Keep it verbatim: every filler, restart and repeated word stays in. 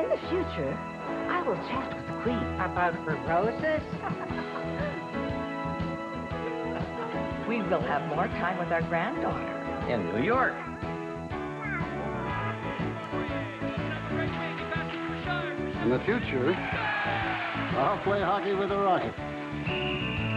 the future, I will chat with the Queen about her roses. We will have more time with our granddaughter. In New York. In the future, I'll play hockey with a rocket.